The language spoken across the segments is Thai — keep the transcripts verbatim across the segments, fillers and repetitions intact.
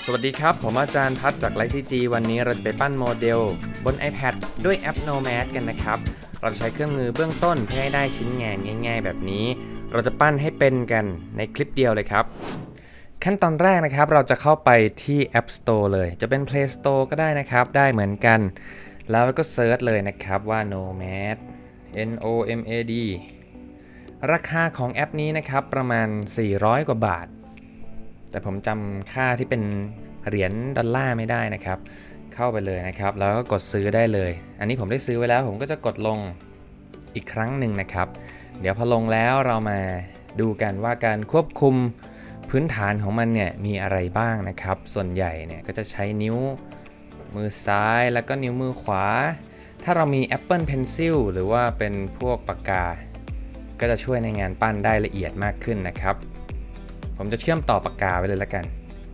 สวัสดีครับผมอาจารย์พัฒน์จากไลฟ์ซีจีวันนี้เราจะไปปั้นโมเดลบน iPad ด้วยแอป Nomad กันนะครับเราใช้เครื่องมือเบื้องต้นเพื่อให้ได้ชิ้นงานง่ายๆแบบนี้เราจะปั้นให้เป็นกันในคลิปเดียวเลยครับขั้นตอนแรกนะครับเราจะเข้าไปที่ App Store เลยจะเป็น Play Store ก็ได้นะครับได้เหมือนกันแล้วก็เซิร์ชเลยนะครับว่า Nomad N O M A D ราคาของแอปนี้นะครับประมาณสี่ร้อยกว่าบาทแต่ผมจำค่าที่เป็นเหรียญดอลลาร์ไม่ได้นะครับเข้าไปเลยนะครับแล้วก็กดซื้อได้เลยอันนี้ผมได้ซื้อไว้แล้วผมก็จะกดลงอีกครั้งหนึ่งนะครับเดี๋ยวพอลงแล้วเรามาดูกันว่าการควบคุมพื้นฐานของมันเนี่ยมีอะไรบ้างนะครับส่วนใหญ่เนี่ยก็จะใช้นิ้วมือซ้ายแล้วก็นิ้วมือขวาถ้าเรามี Apple Pencil หรือว่าเป็นพวกปากกาก็จะช่วยในงานปั้นได้ละเอียดมากขึ้นนะครับผมจะเชื่อมต่อปากกาไว้เลยละกัน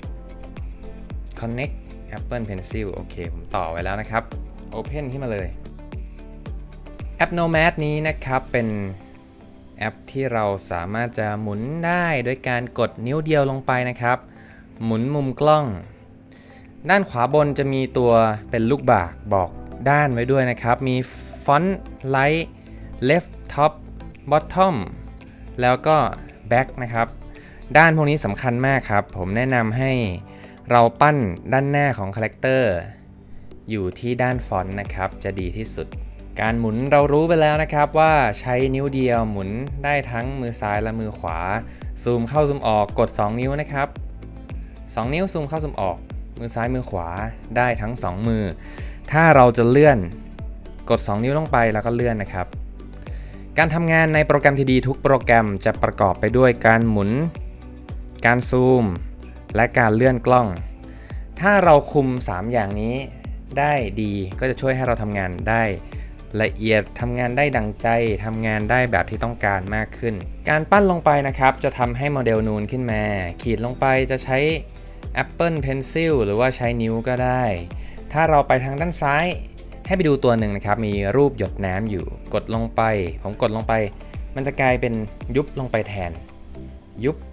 Connect Apple Pencil โอเคผมต่อไว้แล้วนะครับ Open ขึ้นมาเลยแอป Nomad นี้นะครับเป็นแอปที่เราสามารถจะหมุนได้โดยการกดนิ้วเดียวลงไปนะครับหมุนมุมกล้องด้านขวาบนจะมีตัวเป็นลูกบากบอกด้านไว้ด้วยนะครับมี Font Right Left Top Bottom แล้วก็ Back นะครับด้านพวกนี้สำคัญมากครับผมแนะนำให้เราปั้นด้านหน้าของคาแรคเตอร์อยู่ที่ด้านฟอนต์นะครับจะดีที่สุดการหมุนเรารู้ไปแล้วนะครับว่าใช้นิ้วเดียวหมุนได้ทั้งมือซ้ายและมือขวาซูมเข้าซูมออกกดสองนิ้วนะครับสองนิ้วซูมเข้าซูมออกมือซ้ายมือขวาได้ทั้งสองมือถ้าเราจะเลื่อนกดสองนิ้วลงไปแล้วก็เลื่อนนะครับการทำงานในโปรแกรม ที ดี ทุกโปรแกรมจะประกอบไปด้วยการหมุนการซูมและการเลื่อนกล้องถ้าเราคุมสามอย่างนี้ได้ดีก็จะช่วยให้เราทำงานได้ละเอียดทำงานได้ดังใจทำงานได้แบบที่ต้องการมากขึ้นการปั้นลงไปนะครับจะทำให้โมเดลนูนขึ้นมาขีดลงไปจะใช้ Apple Pencil หรือว่าใช้นิ้วก็ได้ถ้าเราไปทางด้านซ้ายให้ไปดูตัวหนึ่งนะครับมีรูปหยดน้ำอยู่กดลงไปผมกดลงไปมันจะกลายเป็นยุบลงไปแทนยุบ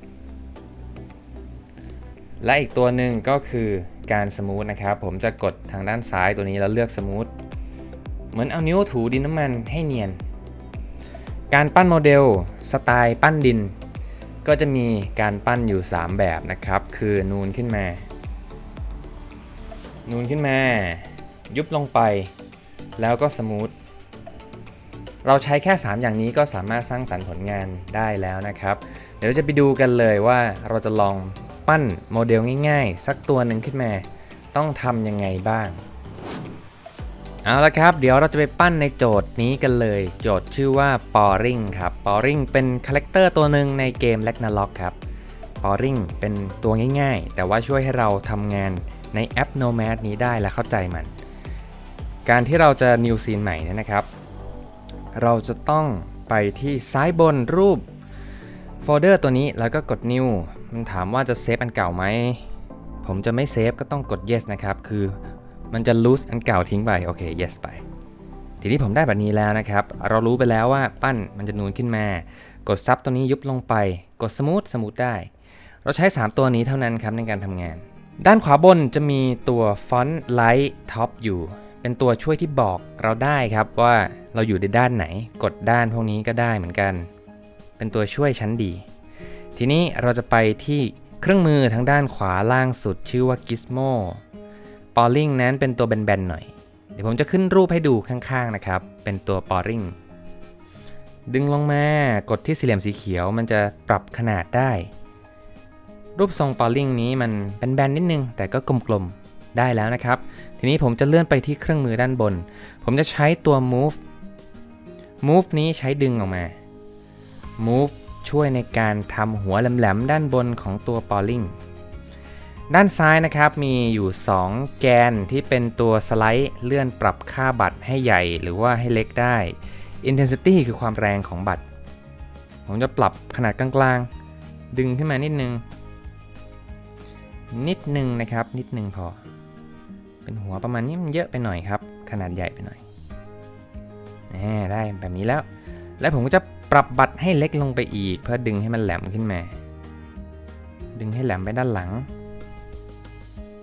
และอีกตัวหนึ่งก็คือการสมูทนะครับผมจะกดทางด้านซ้ายตัวนี้แล้วเลือกสมูทเหมือนเอานิ้วถูดินน้ำมันให้เนียนการปั้นโมเดลสไตล์ปั้นดินก็จะมีการปั้นอยู่สามแบบนะครับคือนูนขึ้นมานูนขึ้นมายุบลงไปแล้วก็สมูทเราใช้แค่สามอย่างนี้ก็สามารถสร้างสรรค์ผลงานได้แล้วนะครับเดี๋ยวจะไปดูกันเลยว่าเราจะลองปั้นโมเดลง่ายๆสักตัวหนึ่งขึ้นมาต้องทำยังไงบ้างเอาละครับเดี๋ยวเราจะไปปั้นในโจทย์นี้กันเลยโจทย์ชื่อว่า Poring ครับ Poring เป็นคาแรคเตอร์ตัวหนึ่งในเกม Ragnarok ครับ Poring เป็นตัวง่ายๆแต่ว่าช่วยให้เราทำงานในแอป Nomad นี้ได้และเข้าใจมันการที่เราจะ New Scene ใหม่เนี่ยนะครับเราจะต้องไปที่ซ้ายบนรูปโฟลเดอร์ตัวนี้แล้วก็กด New มันถามว่าจะเซฟอันเก่าไหมผมจะไม่เซฟก็ต้องกด Yes นะครับคือมันจะ lose อันเก่าทิ้งไปโอเค Yes ไปทีนี้ผมได้แบบนี้แล้วนะครับเรารู้ไปแล้วว่าปั้นมันจะนูนขึ้นมากดซับตัวนี้ยุบลงไปกด Smooth Smooth ได้เราใช้สามตัวนี้เท่านั้นครับในการทำงานด้านขวาบนจะมีตัว Font Right Top อยู่เป็นตัวช่วยที่บอกเราได้ครับว่าเราอยู่ในด้านไหนกดด้านพวกนี้ก็ได้เหมือนกันเป็นตัวช่วยชั้นดีทีนี้เราจะไปที่เครื่องมือทางด้านขวาล่างสุดชื่อว่า Gizmo Poring นั้นเป็นตัวแบนๆหน่อยเดี๋ยวผมจะขึ้นรูปให้ดูข้างๆนะครับเป็นตัว Poring ดึงลงมากดที่สี่เหลี่ยมสีเขียวมันจะปรับขนาดได้รูปทรง Poring นี้มันแบนๆนิดนึงแต่ก็กลมๆได้แล้วนะครับทีนี้ผมจะเลื่อนไปที่เครื่องมือด้านบนผมจะใช้ตัว Move Move นี้ใช้ดึงออกมา Move ช่วยในการทำหัวแหลมๆด้านบนของตัว Poring ด้านซ้ายนะครับมีอยู่สองแกนที่เป็นตัวสไลด์เลื่อนปรับค่าบัตรให้ใหญ่หรือว่าให้เล็กได้ Intensity คือความแรงของบัตรผมจะปรับขนาดกลางๆดึงขึ้นมานิดนึงนิดนึงนะครับนิดนึงพอเป็นหัวประมาณนี้มันเยอะไปหน่อยครับขนาดใหญ่ไปหน่อยได้แบบนี้แล้วและผมก็จะปรับบัตรให้เล็กลงไปอีกเพื่อดึงให้มันแหลมขึ้นมาดึงให้แหลมไปด้านหลัง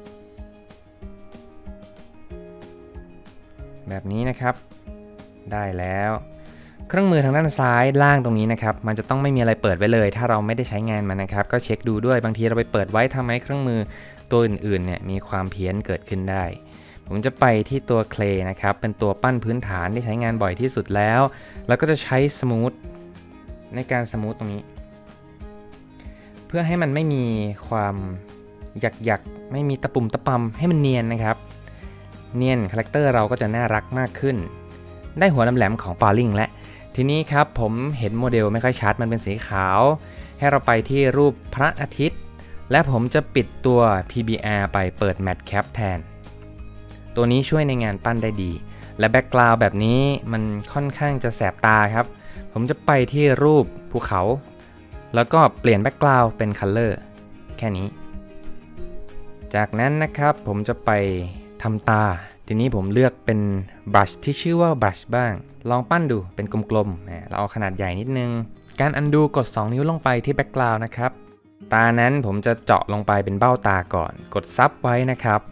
แบบนี้นะครับได้แล้วเครื่องมือทางด้านซ้ายล่างตรงนี้นะครับมันจะต้องไม่มีอะไรเปิดไว้เลยถ้าเราไม่ได้ใช้งานมันนะครับก็เช็คดูด้วยบางทีเราไปเปิดไว้ทำให้เครื่องมือตัวอื่นๆเนี่ยมีความเพี้ยนเกิดขึ้นได้ผมจะไปที่ตัวเคลย์นะครับเป็นตัวปั้นพื้นฐานที่ใช้งานบ่อยที่สุดแล้วแล้วก็จะใช้สมูทในการสมูทตรงนี้เพื่อให้มันไม่มีความหยักๆไม่มีตะปุ่มตะปำให้มันเนียนนะครับเนียนคาแรคเตอร์เราก็จะน่ารักมากขึ้นได้หัวแหลมๆของปาลิงและทีนี้ครับผมเห็นโมเดลไม่ค่อยชัดมันเป็นสีขาวให้เราไปที่รูปพระอาทิตย์และผมจะปิดตัว พี บี อาร์ ไปเปิด Matte Cap แทนตัวนี้ช่วยในงานปั้นได้ดีและแบ็กกราวด์แบบนี้มันค่อนข้างจะแสบตาครับผมจะไปที่รูปภูเขาแล้วก็เปลี่ยนแบ็กกราวด์เป็นคัลเลอร์แค่นี้จากนั้นนะครับผมจะไปทำตาทีนี้ผมเลือกเป็นบรัชที่ชื่อว่าบรัชบ้างลองปั้นดูเป็นกลมๆเราเอาขนาดใหญ่นิดนึงการอันดูกดสองนิ้วลงไปที่แบ็กกราวด์นะครับตานั้นผมจะเจาะลงไปเป็นเบ้าตาก่อนกดซับไว้นะครับ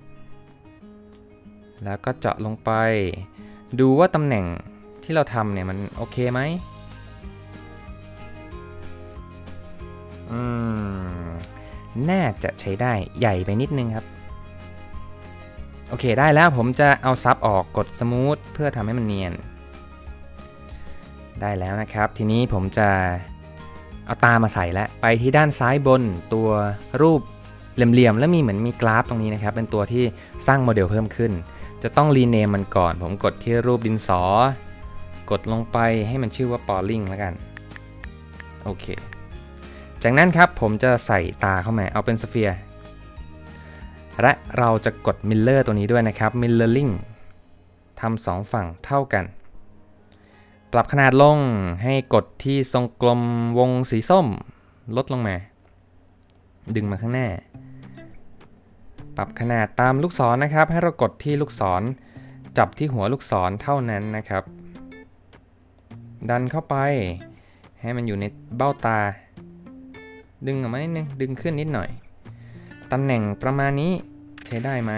แล้วก็เจาะลงไปดูว่าตำแหน่งที่เราทำเนี่ยมันโอเคไหมอืมน่าจะใช้ได้ใหญ่ไปนิดนึงครับโอเคได้แล้วผมจะเอาซับออกกดสมูทเพื่อทำให้มันเนียนได้แล้วนะครับทีนี้ผมจะเอาตามาใส่แล้วไปที่ด้านซ้ายบนตัวรูปเหลี่ยมๆแล้วมีเหมือนมีกราฟตรงนี้นะครับเป็นตัวที่สร้างโมเดลเพิ่มขึ้นจะต้องรีเนมมันก่อนผมกดที่รูปดินสอกดลงไปให้มันชื่อว่าปอลิงแล้วกันโอเคจากนั้นครับผมจะใส่ตาเข้ามาเอาเป็นสเฟียร์และเราจะกดมิลเลอร์ตัวนี้ด้วยนะครับมิลเลอร์ลิงทำสองฝั่งเท่ากันปรับขนาดลงให้กดที่ทรงกลมวงสีส้มลดลงมาดึงมาข้างหน้าปรับขนาดตามลูกศรนะครับให้เรากดที่ลูกศรจับที่หัวลูกศรเท่านั้นนะครับดันเข้าไปให้มันอยู่ในเบ้าตาดึงออกมานิดนึงดึงขึ้นนิดหน่อยตำแหน่งประมาณนี้ใช้ได้ไหม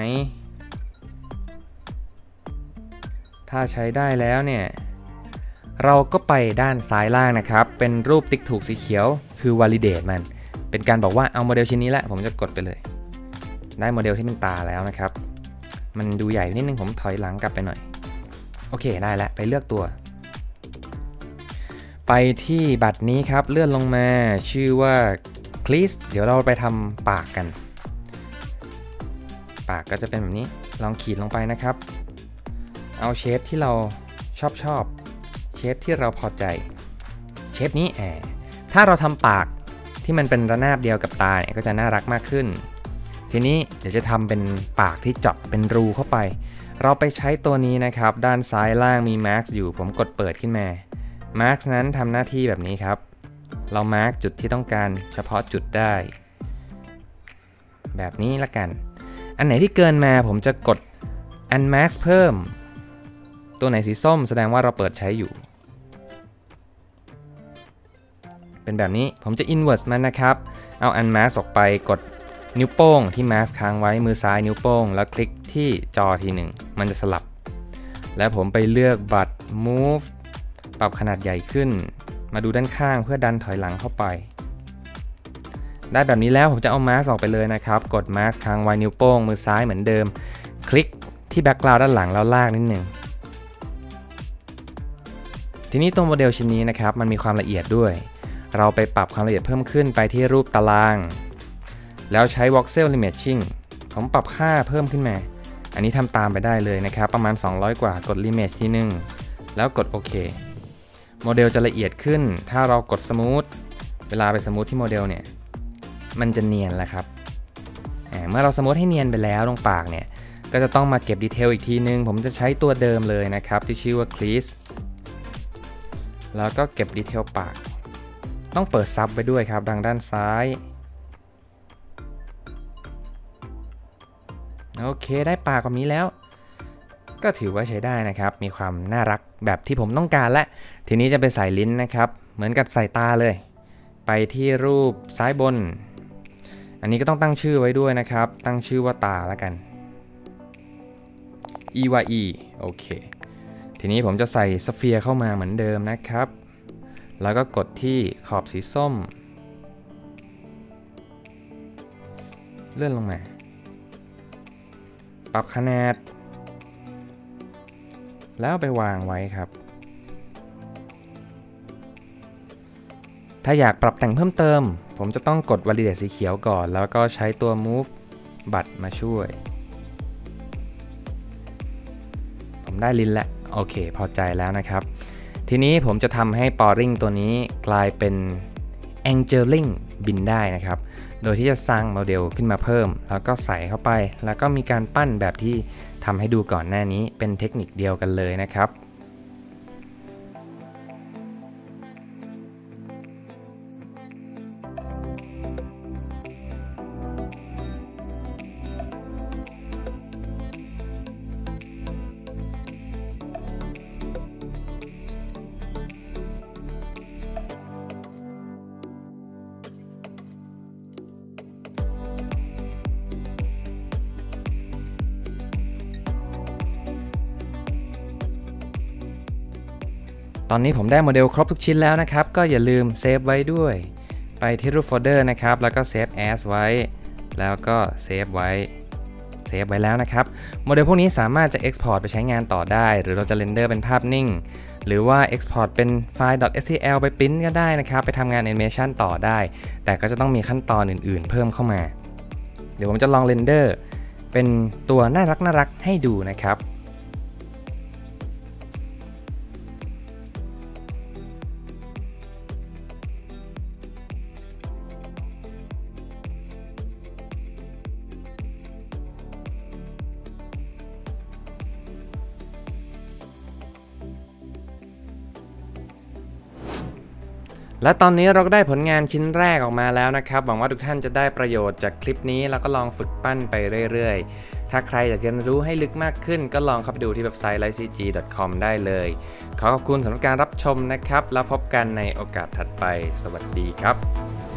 ถ้าใช้ได้แล้วเนี่ยเราก็ไปด้านซ้ายล่างนะครับเป็นรูปติ๊กถูกสีเขียวคือ validate มันเป็นการบอกว่าเอาโมเดลชิ้นนี้แหละผมจะกดไปเลยได้โมเดลที่เป็นตาแล้วนะครับมันดูใหญ่นิดนึงผมถอยหลังกลับไปหน่อยโอเคได้แล้วไปเลือกตัวไปที่บัตรนี้ครับเลื่อนลงมาชื่อว่าคลีสเดี๋ยวเราไปทำปากกันปากก็จะเป็นแบบนี้ลองขีดลงไปนะครับเอาเชฟที่เราชอบชอบเชฟที่เราพอใจเชฟนี้แอถ้าเราทำปากที่มันเป็นระนาบเดียวกับตาเนี่ยก็จะน่ารักมากขึ้นทีนี้เดี๋ยวจะทำเป็นปากที่เจาะเป็นรูเข้าไปเราไปใช้ตัวนี้นะครับด้านซ้ายล่างมี Mask อยู่ผมกดเปิดขึ้นมา Mask นั้นทำหน้าที่แบบนี้ครับเรามาร์กจุดที่ต้องการเฉพาะจุดได้แบบนี้ละกันอันไหนที่เกินมาผมจะกด Unmask เพิ่มตัวไหนสีส้มแสดงว่าเราเปิดใช้อยู่เป็นแบบนี้ผมจะ Inverse มันนะครับเอา Unmask ออกไปกดนิ้วโป้งที่ Mask ค้างไว้มือซ้ายนิ้วโป้งแล้วคลิกที่จอทีหนึ่งมันจะสลับแล้วผมไปเลือกบัตร Move ปรับขนาดใหญ่ขึ้นมาดูด้านข้างเพื่อดันถอยหลังเข้าไปได้แบบนี้แล้วผมจะเอามาร์กออกไปเลยนะครับกดมาร์กค้างไว้นิ้วโป้งมือซ้ายเหมือนเดิมคลิกที่แบ็กกราวด์ด้านหลังแล้วลากนิดนึงทีนี้ตัวโมเดลชิ้นนี้นะครับมันมีความละเอียดด้วยเราไปปรับความละเอียดเพิ่มขึ้นไปที่รูปตารางแล้วใช้ voxel imaging ผมปรับค่าเพิ่มขึ้นมาอันนี้ทำตามไปได้เลยนะครับประมาณสองร้อยกว่ากด image ทีนึงแล้วกดโอเคโมเดลจะละเอียดขึ้นถ้าเรากดสมูทเวลาไปสมูทที่โมเดลเนี่ยมันจะเนียนแล้วครับเมื่อเราสมูทให้เนียนไปแล้วตรงปากเนี่ยก็จะต้องมาเก็บดีเทลอีกทีนึงผมจะใช้ตัวเดิมเลยนะครับที่ชื่อว่า Crease แล้วก็เก็บดีเทลปากต้องเปิดซับไว้ด้วยครับดังด้านซ้ายโอเคได้ปากแบบนี้แล้วก็ถือว่าใช้ได้นะครับมีความน่ารักแบบที่ผมต้องการและทีนี้จะไปใส่ลิ้นนะครับเหมือนกับใส่ตาเลยไปที่รูปซ้ายบนอันนี้ก็ต้องตั้งชื่อไว้ด้วยนะครับตั้งชื่อว่าตาแล้วกันอี วาย อี โอเคทีนี้ผมจะใส่สเฟียร์เข้ามาเหมือนเดิมนะครับแล้วก็กดที่ขอบสีส้มเลื่อนลงมาปรับขนาดแล้วไปวางไว้ครับถ้าอยากปรับแต่งเพิ่มเติมผมจะต้องกด validate สีเขียวก่อนแล้วก็ใช้ตัว move บัตรมาช่วยผมได้ลิ้นแล้วโอเคพอใจแล้วนะครับทีนี้ผมจะทำให้ Boring ตัวนี้กลายเป็น Angeling บินได้นะครับโดยที่จะสร้างโมเดลขึ้นมาเพิ่มแล้วก็ใส่เข้าไปแล้วก็มีการปั้นแบบที่ทำให้ดูก่อนหน้านี้เป็นเทคนิคเดียวกันเลยนะครับตอนนี้ผมได้โมเดลครบทุกชิ้นแล้วนะครับก็อย่าลืมเซฟไว้ด้วยไปที่รูปโฟลเดอร์นะครับแล้วก็เซฟ as ไว้แล้วก็เซฟไว้เซฟไว้แล้วนะครับโมเดลพวกนี้สามารถจะ export ไปใช้งานต่อได้หรือเราจะเรนเดอร์เป็นภาพนิ่งหรือว่า export เป็นไฟล์ .scl ไปปริ้นก็ได้นะครับไปทำงาน animation ต่อได้แต่ก็จะต้องมีขั้นตอนอื่นๆเพิ่มเข้ามาเดี๋ยวผมจะลองเรนเดอร์เป็นตัวน่ารักน่ารักให้ดูนะครับและตอนนี้เราก็ได้ผลงานชิ้นแรกออกมาแล้วนะครับหวังว่าทุกท่านจะได้ประโยชน์จากคลิปนี้แล้วก็ลองฝึกปั้นไปเรื่อยๆถ้าใครอยากเรียนรู้ให้ลึกมากขึ้นก็ลองเข้าไปดูที่เว็บไซต์ ไลท์ ซี จี ดอท คอม ได้เลยขอขอบคุณสำหรับการรับชมนะครับแล้วพบกันในโอกาสถัดไปสวัสดีครับ